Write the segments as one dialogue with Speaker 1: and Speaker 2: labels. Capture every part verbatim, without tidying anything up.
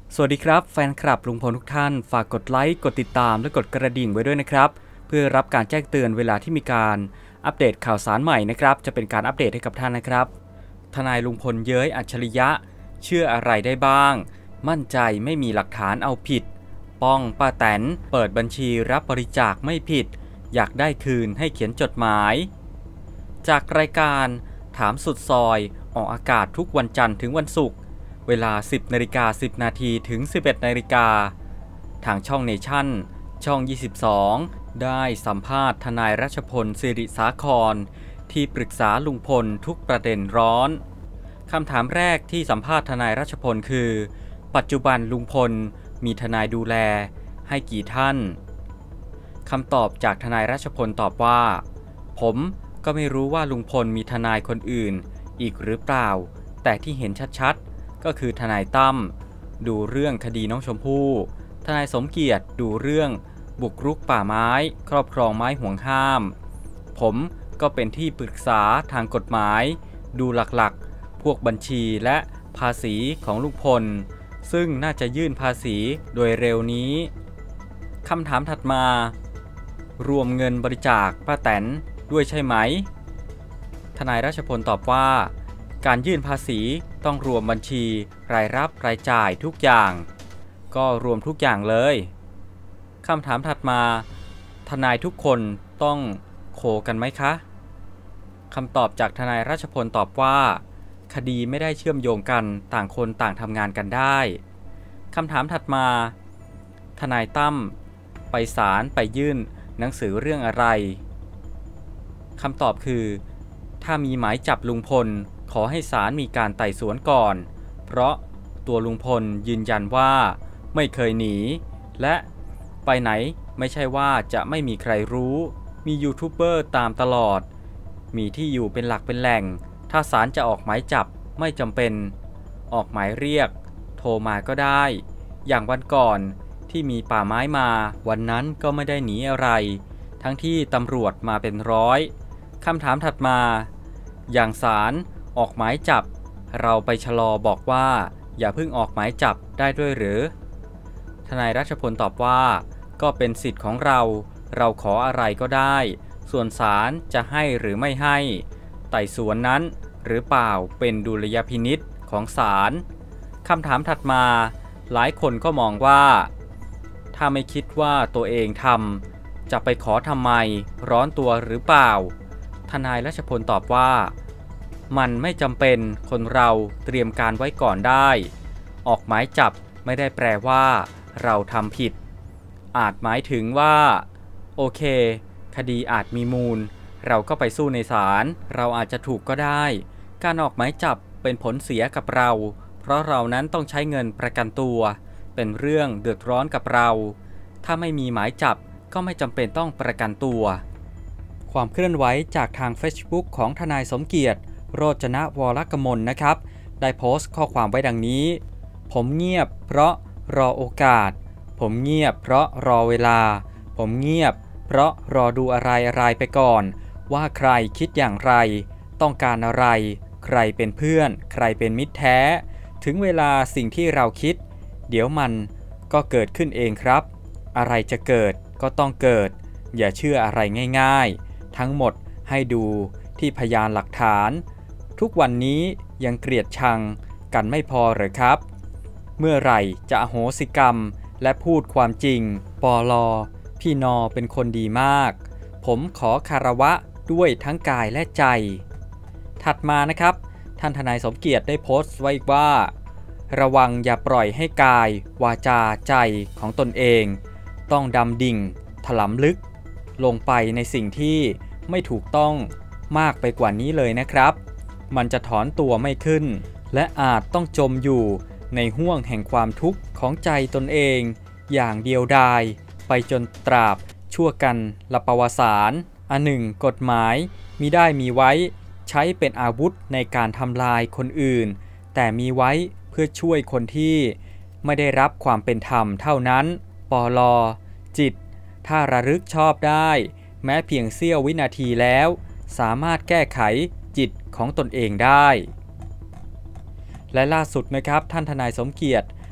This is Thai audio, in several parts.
Speaker 1: สวัสดีครับแฟนคลับลุงพลทุกท่านฝากกดไลค์กดติดตามและกดกระดิ่งไว้ด้วยนะครับเพื่อรับการแจ้งเตือนเวลาที่มีการอัปเดตข่าวสารใหม่นะครับจะเป็นการอัปเดตให้กับท่านนะครับทนายลุงพลเย้ยอัจฉริยะเชื่ออะไรได้บ้างมั่นใจไม่มีหลักฐานเอาผิดป้องป้าแตนเปิดบัญชีรับบริจาคไม่ผิดอยากได้คืนให้เขียนจดหมายจากรายการถามสุดซอยออกอากาศทุกวันจันทร์ถึงวันศุกร์เวลา สิบนาฬิกาสิบนาทีถึง สิบเอ็ดนาฬิกาทางช่องเนชั่นช่อง ยี่สิบสอง ได้สัมภาษณ์ทนายรัชพลศิริสาครที่ปรึกษาลุงพลทุกประเด็นร้อนคำถามแรกที่สัมภาษณ์ทนายรัชพลคือปัจจุบันลุงพลมีทนายดูแลให้กี่ท่านคำตอบจากทนายรัชพลตอบว่าผมก็ไม่รู้ว่าลุงพลมีทนายคนอื่นอีกหรือเปล่าแต่ที่เห็นชัดๆก็คือทนายตั้มดูเรื่องคดีน้องชมพู่ทนายสมเกียรติดูเรื่องบุกรุกป่าไม้ครอบครองไม้ห่วงห้ามผมก็เป็นที่ปรึกษาทางกฎหมายดูหลักๆพวกบัญชีและภาษีของลุงพลซึ่งน่าจะยื่นภาษีโดยเร็วนี้คำถามถัดมารวมเงินบริจาคป้าแตนด้วยใช่ไหมทนายรัชพลตอบว่าการยื่นภาษีต้องรวมบัญชีรายรับรายจ่ายทุกอย่างก็รวมทุกอย่างเลยคำถามถัดมาทนายทุกคนต้องโคกันไหมคะคำตอบจากทนายรัชพลตอบว่าคดีไม่ได้เชื่อมโยงกันต่างคนต่างทำงานกันได้คำถามถัดมาทนายตั้มไปศาลไปยื่นหนังสือเรื่องอะไรคำตอบคือถ้ามีหมายจับลุงพลขอให้ศาลมีการไต่สวนก่อนเพราะตัวลุงพลยืนยันว่าไม่เคยหนีและไปไหนไม่ใช่ว่าจะไม่มีใครรู้มียูทูบเบอร์ตามตลอดมีที่อยู่เป็นหลักเป็นแหล่งถ้าศาลจะออกหมายจับไม่จำเป็นออกหมายเรียกโทรมาก็ได้อย่างวันก่อนที่มีป่าไม้มาวันนั้นก็ไม่ได้หนีอะไรทั้งที่ตำรวจมาเป็นร้อยคำถามถัดมาอย่างศาลออกหมายจับเราไปชะลอบอกว่าอย่าเพิ่งออกหมายจับได้ด้วยหรือทนายรัชพลตอบว่าก็เป็นสิทธิ์ของเราเราขออะไรก็ได้ส่วนศาลจะให้หรือไม่ให้ไต่สวนนั้นหรือเปล่าเป็นดุลยพินิจของศาลคำถามถัดมาหลายคนก็มองว่าถ้าไม่คิดว่าตัวเองทำจะไปขอทำไมร้อนตัวหรือเปล่าทนายรัชพลตอบว่ามันไม่จำเป็นคนเราเตรียมการไว้ก่อนได้ออกหมายจับไม่ได้แปลว่าเราทำผิดอาจหมายถึงว่าโอเคคดีอาจมีมูลเราก็ไปสู้ในศาลเราอาจจะถูกก็ได้การออกหมายจับเป็นผลเสียกับเราเพราะเรานั้นต้องใช้เงินประกันตัวเป็นเรื่องเดือดร้อนกับเราถ้าไม่มีหมายจับก็ไม่จำเป็นต้องประกันตัวความเคลื่อนไหวจากทาง Facebook ของทนายสมเกียรติโรจนะวรกมลนะครับได้โพสต์ข้อความไว้ดังนี้ผมเงียบเพราะรอโอกาสผมเงียบเพราะรอเวลาผมเงียบเพราะรอดูอะไรอะไรไปก่อนว่าใครคิดอย่างไรต้องการอะไรใครเป็นเพื่อนใครเป็นมิตรแท้ถึงเวลาสิ่งที่เราคิดเดี๋ยวมันก็เกิดขึ้นเองครับอะไรจะเกิดก็ต้องเกิดอย่าเชื่ออะไรง่ายๆทั้งหมดให้ดูที่พยานหลักฐานทุกวันนี้ยังเกลียดชังกันไม่พอหรือครับเมื่อไหร่จะอโหสิกรรมและพูดความจริงปลพี่นอเป็นคนดีมากผมขอคารวะด้วยทั้งกายและใจถัดมานะครับท่านทนายสมเกียรติได้โพสต์ไว้ว่าระวังอย่าปล่อยให้กายวาจาใจของตนเองต้องดำดิ่งถลำลึกลงไปในสิ่งที่ไม่ถูกต้องมากไปกว่านี้เลยนะครับมันจะถอนตัวไม่ขึ้นและอาจต้องจมอยู่ในห้วงแห่งความทุกข์ของใจตนเองอย่างเดียวดายไปจนตราบชั่วกันละปวสารอันหนึ่งกฎหมายมิได้มีไว้ใช้เป็นอาวุธในการทำลายคนอื่นแต่มีไว้เพื่อช่วยคนที่ไม่ได้รับความเป็นธรรมเท่านั้นปลจิตถ้าระลึกชอบได้แม้เพียงเสี้ยววินาทีแล้วสามารถแก้ไขจิตของตนเองได้และล่าสุดนะครับท่านทนายสมเกียรติ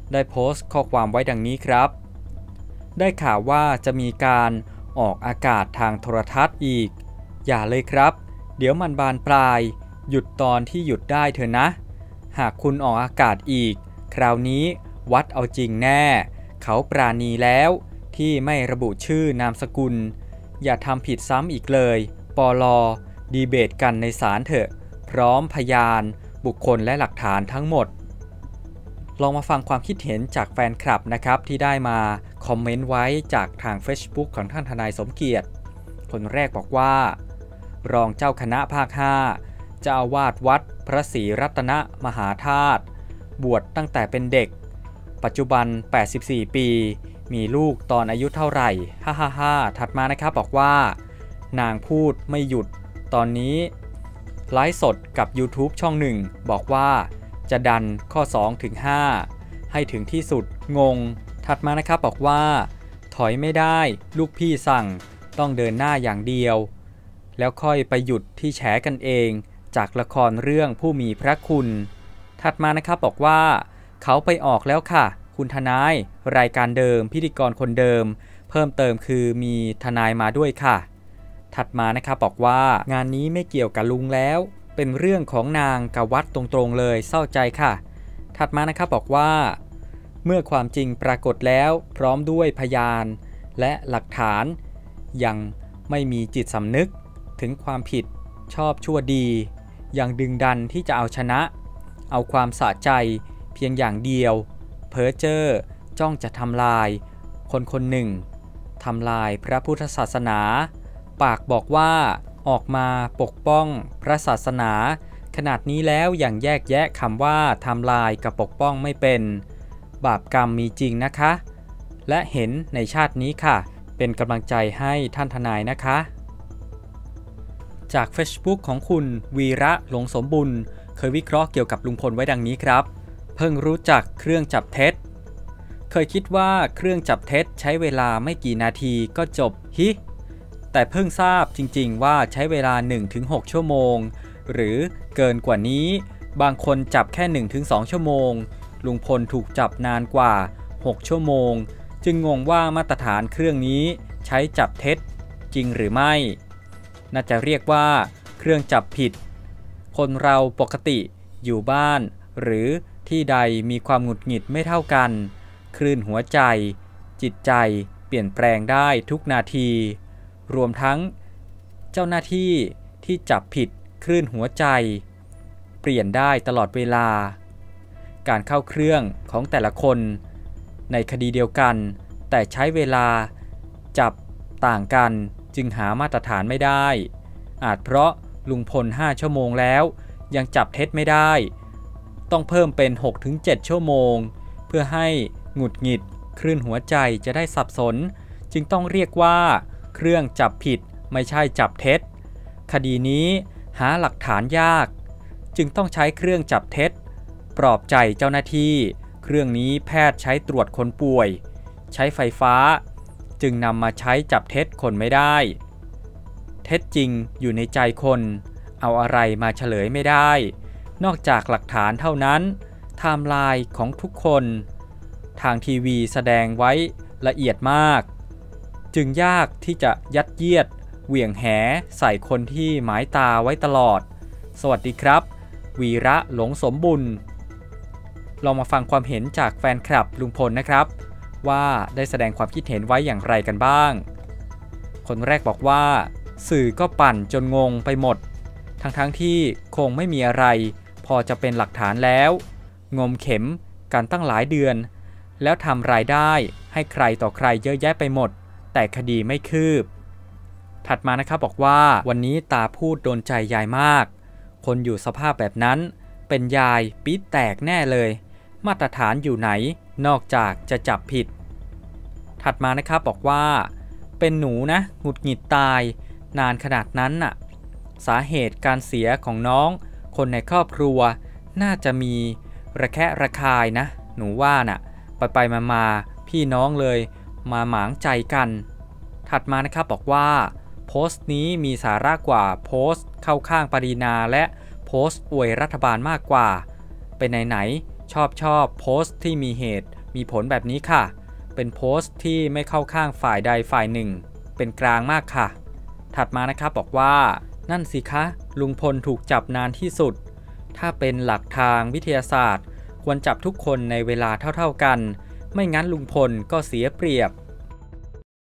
Speaker 1: ได้โพสต์ข้อความไว้ดังนี้ครับได้ข่าวว่าจะมีการออกอากาศทางโทรทัศน์อีกอย่าเลยครับเดี๋ยวมันบานปลายหยุดตอนที่หยุดได้เถอะนะหากคุณออกอากาศอีกคราวนี้วัดเอาจริงแน่เขาปราณีแล้วที่ไม่ระบุชื่อนามสกุลอย่าทำผิดซ้ำอีกเลยปลดีเบตกันในศาลเถอะพร้อมพยานบุคคลและหลักฐานทั้งหมดลองมาฟังความคิดเห็นจากแฟนคลับนะครับที่ได้มาคอมเมนต์ไว้จากทาง Facebook ของท่านทนายสมเกียรติคนแรกบอกว่ารองเจ้าคณะภาคห้าเจ้าอาวาสวัดพระศรีรัตนมหาธาตุบวชตั้งแต่เป็นเด็กปัจจุบันแปดสิบสี่ปีมีลูกตอนอายุเท่าไหร่ฮ่าฮ่าฮ่าถัดมานะครับบอกว่านางพูดไม่หยุดตอนนี้ไลฟ์สดกับ YouTube ช่องหนึ่งบอกว่าจะดันข้อสองถึงห้าให้ถึงที่สุดงงถัดมานะครับบอกว่าถอยไม่ได้ลูกพี่สั่งต้องเดินหน้าอย่างเดียวแล้วค่อยไปหยุดที่แฉกันเองจากละครเรื่องผู้มีพระคุณถัดมานะครับบอกว่าเขาไปออกแล้วค่ะคุณทนายรายการเดิมพิธีกรคนเดิมเพิ่มเติมคือมีทนายมาด้วยค่ะถัดมานะครับบอกว่างานนี้ไม่เกี่ยวกับลุงแล้วเป็นเรื่องของนางกับวัดตรงๆเลยเศร้าใจค่ะถัดมานะครับบอกว่าเมื่อความจริงปรากฏแล้วพร้อมด้วยพยานและหลักฐานยังไม่มีจิตสำนึกถึงความผิดชอบชั่วดียังดึงดันที่จะเอาชนะเอาความสะใจเพียงอย่างเดียวเพ้อเจ้อจ้องจะทำลายคนคนหนึ่งทำลายพระพุทธศาสนาปากบอกว่าออกมาปกป้องพระศาสนาขนาดนี้แล้วอย่างแยกแยะคำว่าทำลายกับปกป้องไม่เป็นบาปกรรมมีจริงนะคะและเห็นในชาตินี้ค่ะเป็นกำลังใจให้ท่านทนายนะคะจาก Facebook ของคุณวีระหลงสมบุญเคยวิเคราะห์เกี่ยวกับลุงพลไว้ดังนี้ครับเพิ่งรู้จักเครื่องจับเท็จเคยคิดว่าเครื่องจับเท็จใช้เวลาไม่กี่นาทีก็จบฮิแต่เพิ่งทราบจริงๆว่าใช้เวลา หนึ่งถึงหก ชั่วโมงหรือเกินกว่านี้บางคนจับแค่ หนึ่งถึงสอง ชั่วโมงลุงพลถูกจับนานกว่าหกชั่วโมงจึงงงว่ามาตรฐานเครื่องนี้ใช้จับเท็จจริงหรือไม่น่าจะเรียกว่าเครื่องจับผิดคนเราปกติอยู่บ้านหรือที่ใดมีความหงุดหงิดไม่เท่ากันคลื่นหัวใจจิตใจเปลี่ยนแปลงได้ทุกนาทีรวมทั้งเจ้าหน้าที่ที่จับผิดคลื่นหัวใจเปลี่ยนได้ตลอดเวลาการเข้าเครื่องของแต่ละคนในคดีเดียวกันแต่ใช้เวลาจับต่างกันจึงหามาตรฐานไม่ได้อาจเพราะลุงพลห้าชั่วโมงแล้วยังจับเท็จไม่ได้ต้องเพิ่มเป็น หกถึงเจ็ด ชั่วโมงเพื่อให้หงุดหงิดคลื่นหัวใจจะได้สับสนจึงต้องเรียกว่าเครื่องจับผิดไม่ใช่จับเท็จคดีนี้หาหลักฐานยากจึงต้องใช้เครื่องจับเท็จปลอบใจเจ้าหน้าที่เครื่องนี้แพทย์ใช้ตรวจคนป่วยใช้ไฟฟ้าจึงนำมาใช้จับเท็จคนไม่ได้เท็จจริงอยู่ในใจคนเอาอะไรมาเฉลยไม่ได้นอกจากหลักฐานเท่านั้นไทม์ไลน์ของทุกคนทางทีวีแสดงไว้ละเอียดมากจึงยากที่จะยัดเยียดเหวี่ยงแหใส่คนที่หมายตาไว้ตลอดสวัสดีครับวีระหลงสมบุญลองมาฟังความเห็นจากแฟนคลับลุงพลนะครับว่าได้แสดงความคิดเห็นไว้อย่างไรกันบ้างคนแรกบอกว่าสื่อก็ปั่นจนงงไปหมดทั้งๆ ท, ที่คงไม่มีอะไรพอจะเป็นหลักฐานแล้วงมเข็มกันตั้งหลายเดือนแล้วทำรายได้ให้ใครต่อใครเยอะแยะไปหมดแต่คดีไม่คืบถัดมานะครับบอกว่าวันนี้ตาพูดโดนใจยายมากคนอยู่สภาพแบบนั้นเป็นยายปี๊ดแตกแน่เลยมาตรฐานอยู่ไหนนอกจากจะจับผิดถัดมานะครับบอกว่าเป็นหนูนะหงุดหงิดตายนานขนาดนั้นน่ะสาเหตุการเสียของน้องคนในครอบครัวน่าจะมีระแคะระคายนะหนูว่าน่ะไปไปมามาพี่น้องเลยมาหมางใจกันถัดมานะครับบอกว่าโพสต์นี้มีสาระกว่าโพสต์เข้าข้างปรีนาและโพสต์อวยรัฐบาลมากกว่าเป็นไหนๆชอบชอบโพสต์ที่มีเหตุมีผลแบบนี้ค่ะเป็นโพสต์ที่ไม่เข้าข้างฝ่ายใดฝ่ายหนึ่งเป็นกลางมากค่ะถัดมานะครับบอกว่านั่นสิคะลุงพลถูกจับนานที่สุดถ้าเป็นหลักทางวิทยาศาสตร์ควรจับทุกคนในเวลาเท่าๆกันไม่งั้นลุงพลก็เสียเปรียบ